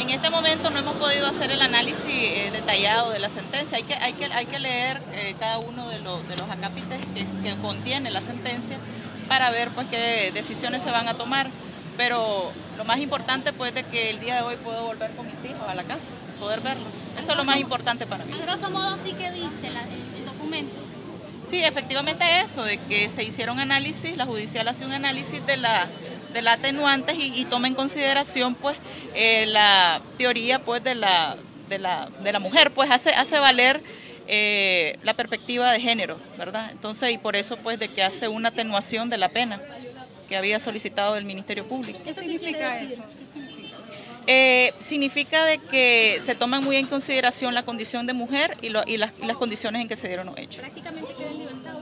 En este momento no hemos podido hacer el análisis detallado de la sentencia. Hay que leer cada uno de los acápites que contiene la sentencia para ver pues qué decisiones se van a tomar. Pero lo más importante pues de que el día de hoy puedo volver con mis hijos a la casa, poder verlo. Eso es lo más importante para mí. A grosso modo sí que dice el documento. Sí, efectivamente eso, de que se hicieron análisis, la judicial hace un análisis de la atenuantes y toma en consideración pues la teoría pues de la mujer, pues hace valer la perspectiva de género, ¿verdad? Entonces, y por eso pues de que hace una atenuación de la pena que había solicitado el Ministerio Público. ¿Qué significa eso? Significa de que se toman muy en consideración la condición de mujer y las condiciones en que se dieron los hechos. ¿Prácticamente queda en libertad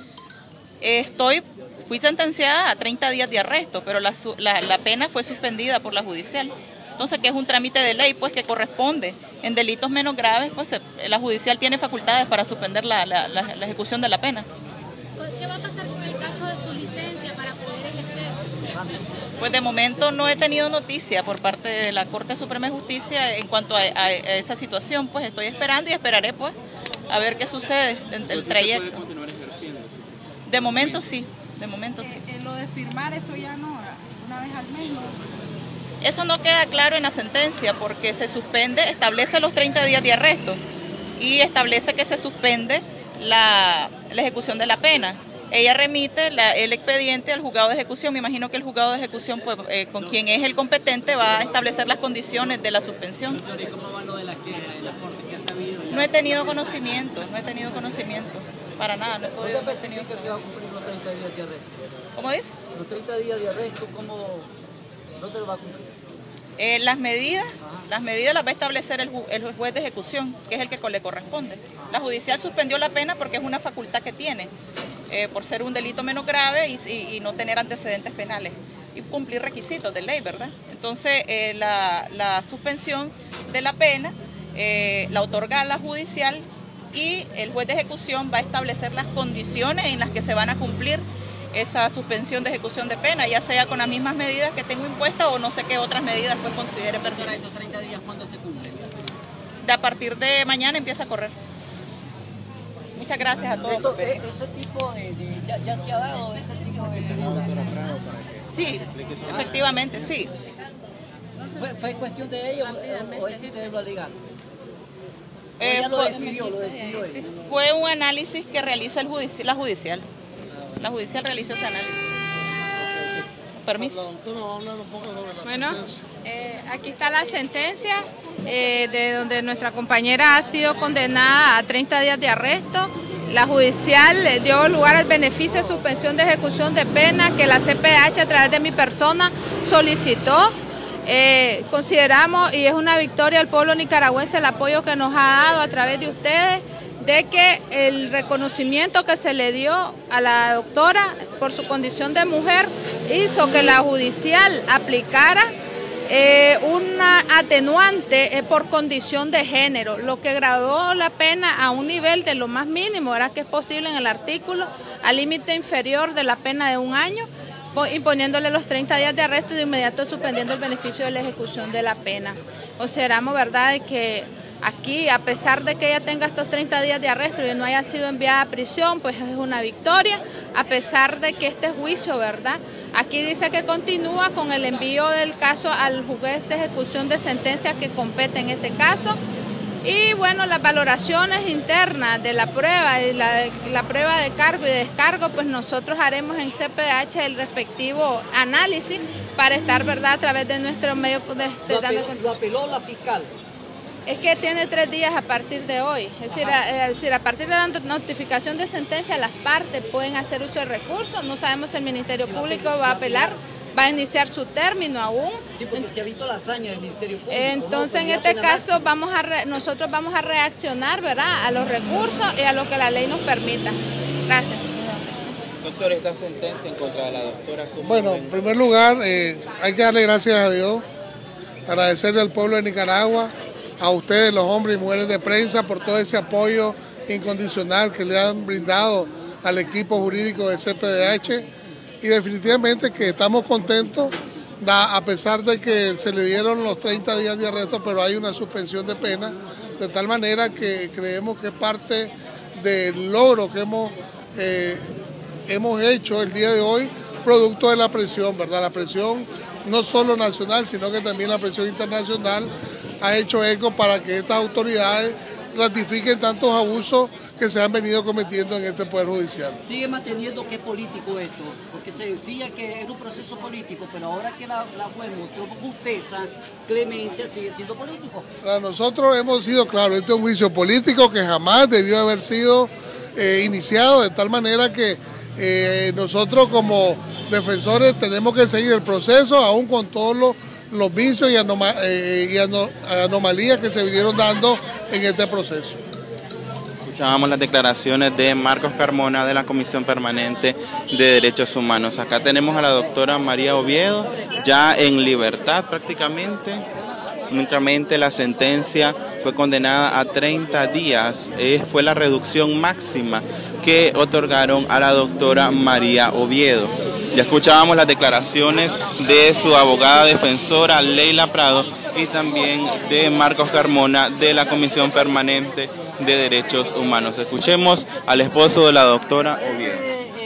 usted? Fui sentenciada a 30 días de arresto, pero la pena fue suspendida por la judicial. Entonces, que es un trámite de ley, pues que corresponde. En delitos menos graves, pues la judicial tiene facultades para suspender la ejecución de la pena. ¿Qué va a pasar con el caso de su licencia para poder ejercer? Pues de momento no he tenido noticia por parte de la Corte Suprema de Justicia en cuanto a esa situación. Pues estoy esperando y esperaré pues a ver qué sucede en el trayecto. ¿Puede continuar ejerciendo? De momento sí, de momento sí. Lo de firmar eso ya no, una vez al mes no. Eso no queda claro en la sentencia porque se suspende, establece los 30 días de arresto y establece que se suspende la ejecución de la pena. Ella remite el expediente al juzgado de ejecución. Me imagino que el juzgado de ejecución, pues, con quien es el competente, va a establecer las condiciones de la suspensión. ¿Cómo va lo de la Corte? ¿Qué ha sabido? No he tenido conocimiento, para nada, no he podido. ¿Qué significa que va a cumplir los 30 días de arresto? ¿Cómo dice? Los 30 días de arresto, ¿cómo no te lo va a cumplir? Las medidas las va a establecer el juez de ejecución, que es el que le corresponde. La judicial suspendió la pena porque es una facultad que tiene, por ser un delito menos grave y no tener antecedentes penales y cumplir requisitos de ley, ¿verdad? Entonces, la suspensión de la pena la otorga la judicial y el juez de ejecución va a establecer las condiciones en las que se van a cumplir esa suspensión de ejecución de pena, ya sea con las mismas medidas que tengo impuestas o no sé qué otras medidas pues considere pertinentes. ¿Esos 30 días cuándo se cumplen? A partir de mañana empieza a correr. Muchas gracias a todos. Ese tipo ya se ha dado ese tipo de figura. Sí, efectivamente, sí. ¿Fue cuestión de ellos o es que ustedes lo alegaron? Ya lo decidió él. Fue un análisis que realiza la judicial. La judicial realizó ese análisis. Permiso. La doctora va a hablar un poco sobre la sentencia. Aquí está la sentencia de donde nuestra compañera ha sido condenada a 30 días de arresto. La judicial le dio lugar al beneficio de suspensión de ejecución de pena que la CPH a través de mi persona solicitó. Consideramos, y es una victoria al pueblo nicaragüense, el apoyo que nos ha dado a través de ustedes, de que el reconocimiento que se le dio a la doctora por su condición de mujer hizo que la judicial aplicara una atenuante por condición de género, lo que graduó la pena a un nivel de lo más mínimo, era que es posible en el artículo, al límite inferior de la pena de 1 año, imponiéndole los 30 días de arresto y de inmediato suspendiendo el beneficio de la ejecución de la pena. Consideramos, ¿verdad?, que aquí, a pesar de que ella tenga estos 30 días de arresto y no haya sido enviada a prisión, pues es una victoria, a pesar de que este juicio, ¿verdad?, aquí dice que continúa con el envío del caso al juez de ejecución de sentencia que compete en este caso. Y bueno, las valoraciones internas de la prueba y la prueba de cargo y descargo, pues nosotros haremos en CPDH el respectivo análisis para estar, ¿verdad?, a través de nuestro medio ¿Lo apeló la fiscal? Es que tiene 3 días a partir de hoy. Es decir, a partir de la notificación de sentencia, las partes pueden hacer uso de recursos. No sabemos si el Ministerio Público va a apelar, va a iniciar su término aún. Sí, porque se ha visto la hazaña del Ministerio Público. Entonces, en este caso, nosotros vamos a reaccionar, ¿verdad?, a los recursos y a lo que la ley nos permita. Gracias. Doctor, esta sentencia en contra de la doctora... Bueno, en primer lugar, hay que darle gracias a Dios, agradecerle al pueblo de Nicaragua, a ustedes, los hombres y mujeres de prensa, por todo ese apoyo incondicional que le han brindado al equipo jurídico de CPDH, y definitivamente que estamos contentos a pesar de que se le dieron los 30 días de arresto, pero hay una suspensión de pena, de tal manera que creemos que parte del logro que hemos hecho el día de hoy, producto de la presión, ¿verdad? La presión no solo nacional, sino que también la presión internacional ha hecho eco para que estas autoridades ratifiquen tantos abusos que se han venido cometiendo en este Poder Judicial. Sigue manteniendo que es político esto, porque se decía que era un proceso político, pero ahora que la juez mostró justeza, clemencia, sigue siendo político. Para nosotros hemos sido claros, este es un juicio político que jamás debió haber sido iniciado, de tal manera que nosotros como defensores tenemos que seguir el proceso, aún con todos los vicios y anomalías que se vinieron dando en este proceso. Escuchábamos las declaraciones de Marcos Carmona de la Comisión Permanente de Derechos Humanos. Acá tenemos a la doctora María Oviedo, ya en libertad prácticamente. Únicamente la sentencia fue condenada a 30 días. Fue la reducción máxima que otorgaron a la doctora María Oviedo. Ya escuchábamos las declaraciones de su abogada defensora Leila Prado y también de Marcos Carmona de la Comisión Permanente de Derechos Humanos. Escuchemos al esposo de la doctora Oviedo.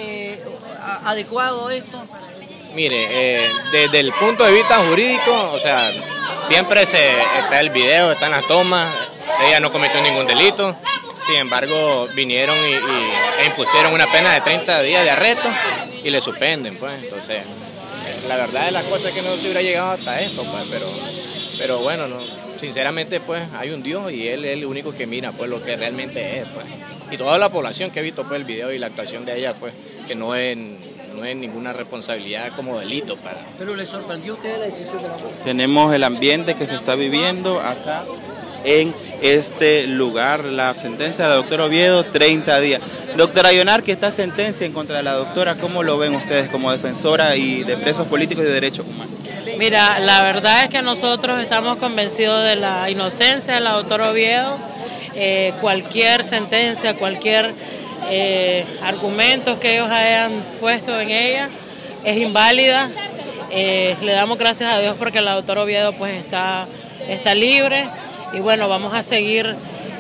¿Adecuado esto? Mire, desde el punto de vista jurídico, o sea, siempre está el video, están las tomas, ella no cometió ningún delito, sin embargo vinieron e impusieron una pena de 30 días de arresto y le suspenden, pues. Entonces, la verdad de las cosas es que no se hubiera llegado hasta esto, pues, pero bueno, no, sinceramente, pues, hay un Dios y Él es el único que mira, pues, lo que realmente es, pues. Y toda la población que ha visto, pues, el video y la actuación de ella, pues, que no es ninguna responsabilidad como delito para. ¿Pero le sorprendió a usted la decisión de la jueza? Tenemos el ambiente que se está viviendo acá en este lugar, la sentencia de la doctora Oviedo, 30 días. Doctora Ionar, que esta sentencia en contra de la doctora, ¿cómo lo ven ustedes como defensora y de presos políticos y de derechos humanos? Mira, la verdad es que nosotros estamos convencidos de la inocencia de la doctora Oviedo. Cualquier sentencia, cualquier argumento que ellos hayan puesto en ella es inválida. Le damos gracias a Dios porque la doctora Oviedo pues está libre y bueno, vamos a seguir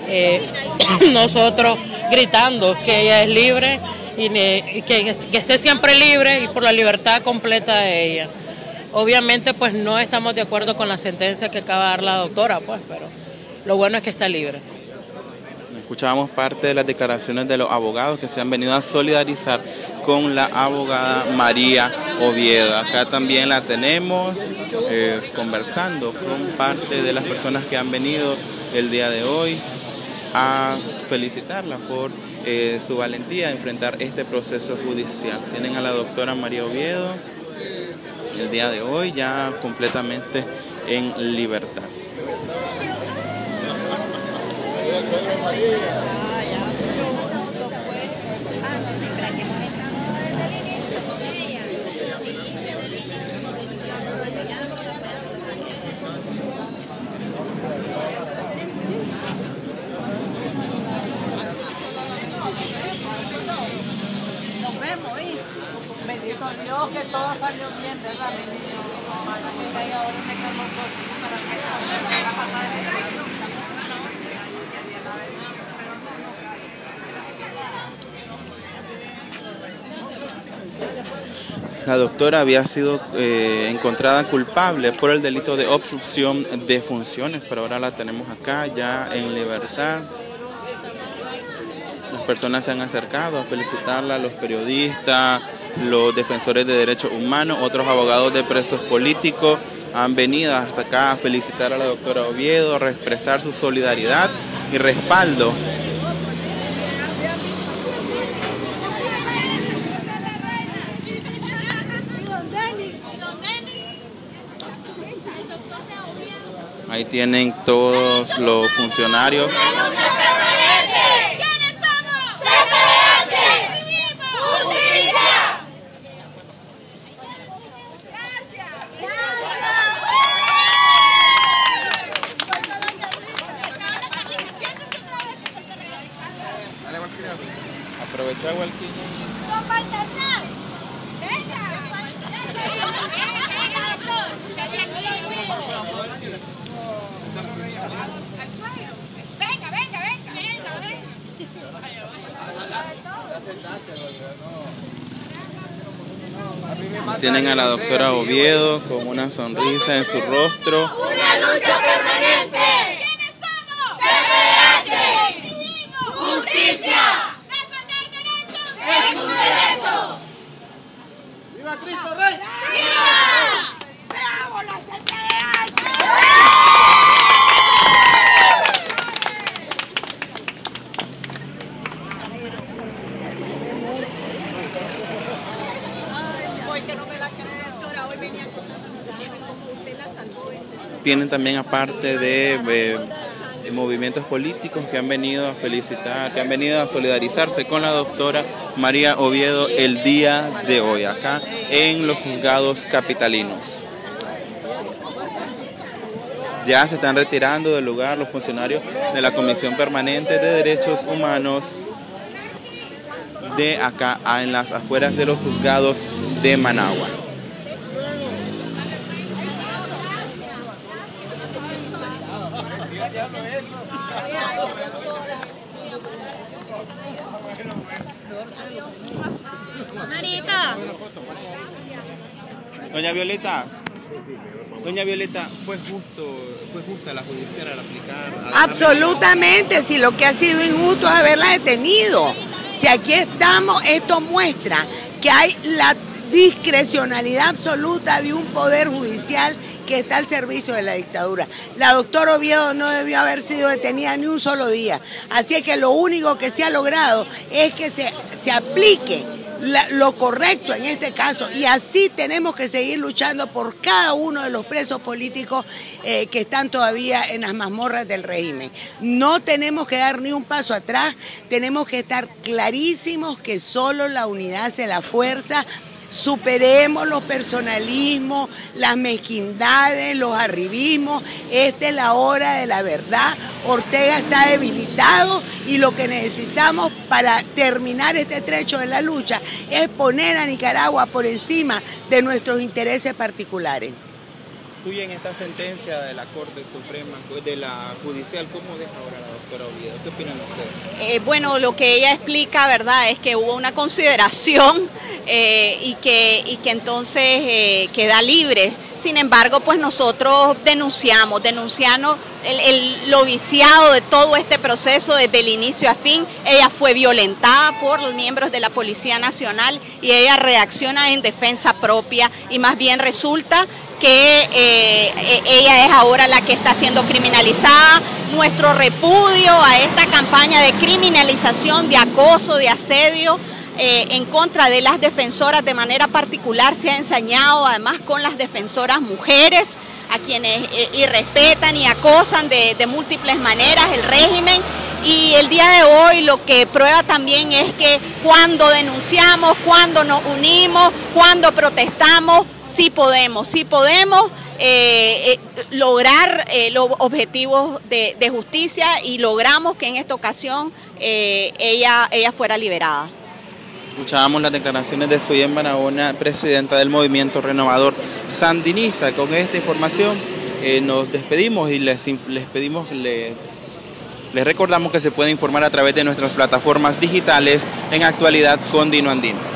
nosotros gritando que ella es libre y que esté siempre libre y por la libertad completa de ella. Obviamente pues no estamos de acuerdo con la sentencia que acaba de dar la doctora, pues, pero lo bueno es que está libre. Escuchábamos parte de las declaraciones de los abogados que se han venido a solidarizar con la abogada María Oviedo. Acá también la tenemos conversando con parte de las personas que han venido el día de hoy a felicitarla por su valentía de enfrentar este proceso judicial. Tienen a la doctora María Oviedo el día de hoy ya completamente en libertad. Nos vemos, bendito Dios que todo salió bien, ¿verdad? La doctora había sido encontrada culpable por el delito de obstrucción de funciones, pero ahora la tenemos acá ya en libertad. Las personas se han acercado a felicitarla, los periodistas, los defensores de derechos humanos, otros abogados de presos políticos han venido hasta acá a felicitar a la doctora Oviedo, a expresar su solidaridad y respaldo. Ahí tienen todos los funcionarios. ¿Quiénes somos? CPH. ¡Justicia! Aprovecha Walquilla. ¡Con Baltasar! ¡Venga! Tienen a la doctora Oviedo con una sonrisa en su rostro. ¡Una lucha permanente! ¿Quiénes somos? CPH. ¡Justicia! ¡Defender derechos! ¡Es un derecho! ¡Viva Cristo Rey! ¡Viva! ¡Bravo la CPH! Tienen también, aparte de movimientos políticos que han venido a felicitar, que han venido a solidarizarse con la doctora María Oviedo el día de hoy, acá en los juzgados capitalinos. Ya se están retirando del lugar los funcionarios de la Comisión Permanente de Derechos Humanos de acá en las afueras de los juzgados de Managua. Marita. Doña Violeta, ¿fue justa la judicial al aplicar? Absolutamente, si lo que ha sido injusto es haberla detenido. Si aquí estamos, esto muestra que hay la discrecionalidad absoluta de un poder judicial que está al servicio de la dictadura. La doctora Oviedo no debió haber sido detenida ni un solo día. Así es que lo único que se ha logrado es que se aplique lo correcto en este caso, y así tenemos que seguir luchando por cada uno de los presos políticos que están todavía en las mazmorras del régimen. No tenemos que dar ni un paso atrás, tenemos que estar clarísimos que solo la unidad hace la fuerza. Superemos los personalismos, las mezquindades, los arribismos. Esta es la hora de la verdad. Ortega está debilitado y lo que necesitamos para terminar este trecho de la lucha es poner a Nicaragua por encima de nuestros intereses particulares. Suya en esta sentencia de la Corte Suprema, de la Judicial, ¿cómo deja ahora la doctora Oviedo? ¿Qué opinan ustedes? Bueno, lo que ella explica, ¿verdad?, es que hubo una consideración y que entonces queda libre. Sin embargo, pues nosotros denunciamos lo viciado de todo este proceso desde el inicio a fin. Ella fue violentada por los miembros de la Policía Nacional y ella reacciona en defensa propia y más bien resulta que ella es ahora la que está siendo criminalizada. Nuestro repudio a esta campaña de criminalización, de acoso, de asedio en contra de las defensoras, de manera particular se ha ensañado además con las defensoras mujeres, a quienes irrespetan y acosan de múltiples maneras el régimen. Y el día de hoy lo que prueba también es que cuando denunciamos, cuando nos unimos, cuando protestamos, sí podemos lograr los objetivos de justicia, y logramos que en esta ocasión ella fuera liberada. Escuchábamos las declaraciones de Suyen Barahona, presidenta del Movimiento Renovador Sandinista. Con esta información nos despedimos y les recordamos que se puede informar a través de nuestras plataformas digitales en Actualidad con Dino Andino.